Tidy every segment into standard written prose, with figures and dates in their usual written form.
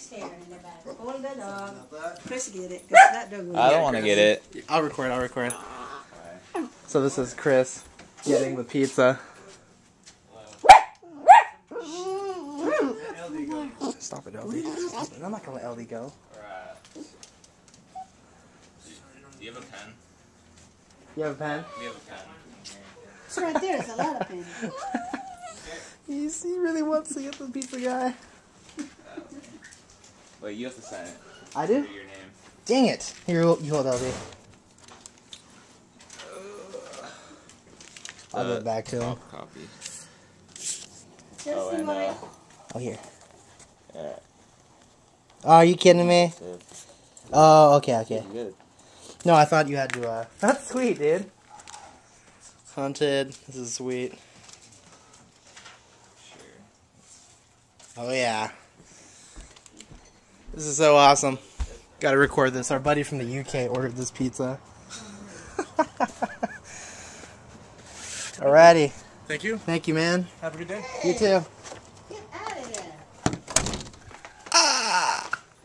Chris here in the back. Hold the dog. Chris get it. 'Cause that dog will I don't want to get it. I'll record. So this is Chris getting the pizza. Stop it, LD. Stop it. I'm not gonna let LD go. Do you have a pen? You have a pen? We have a pen. It's right there. It's a lot of pins. He really wants to get the pizza guy. Wait, you have to sign it. I do? Your name. Dang it. Here, you hold LD. I'll give it back to him. Copy. Oh, and Oh, here. Oh, are you kidding me? Oh, okay. Good. No, I thought you had to, That's sweet, dude. Hunted. This is sweet. Sure. Oh, yeah. This is so awesome. Gotta record this. Our buddy from the UK ordered this pizza. Alrighty. Thank you. Thank you, man. Have a good day. You too. get out of there. Ah!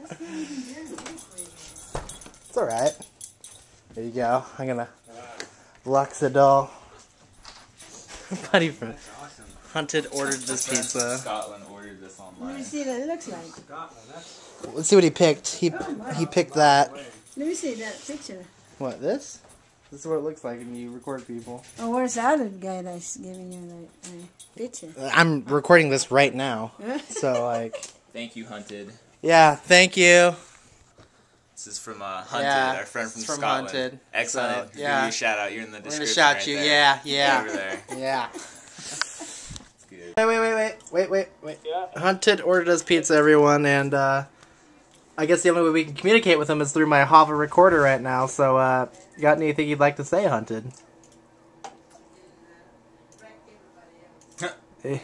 It's alright. There you go. I'm gonna Luxadol. Buddy from Hunted ordered this pizza. Scotland ordered this Let online. me see what it looks like. Let's see what he picked. He picked that. Let me see that picture. What, this? This is what it looks like when you record people. Oh, where's the other guy that's giving you the picture? I'm recording this right now. So, like... Thank you, Hunted. Yeah, thank you. This is from Hunted, Yeah, our friend from it's from Scotland. Hunted. Excellent. So, yeah. Give you a shout out. You're in the I'm description. gonna shout right you. there. Yeah. Over there. Yeah. It's good. Wait. Yeah. Hunted ordered us pizza, everyone, and I guess the only way we can communicate with him is through my Hava recorder right now. So, got anything you'd like to say, Hunted? Hey.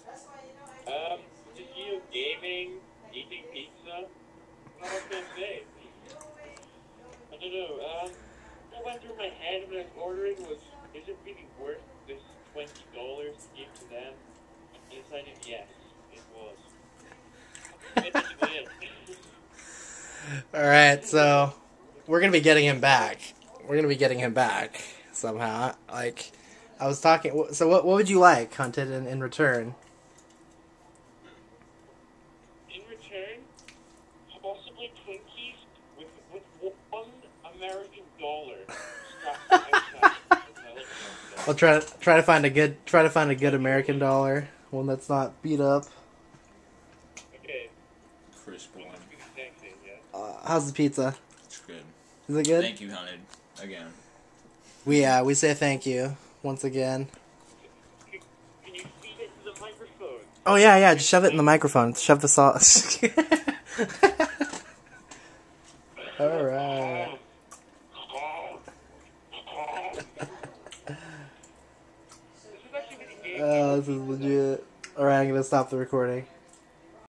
Just you gaming, eating pizza. What else can I say? I don't know. What went through my head when I was ordering was, is it really worth this $20 to give to them? I decided yes, it was. That's basically it. Alright, so we're gonna be getting him back. Somehow. Like, I was talking. So, what would you like, Hunted, in return? In return, possibly Twinkies with $1 American strapped outside. I'll try to find a good American dollar, one that's not beat up. Okay. Crisp one. How's the pizza? It's good. Is it good? Thank you, Hunted. Again. We say thank you once again. Can you feed it to the microphone? Oh yeah, just shove it in the microphone. Shove the sauce. All right. This is legit. All right, I'm gonna stop the recording.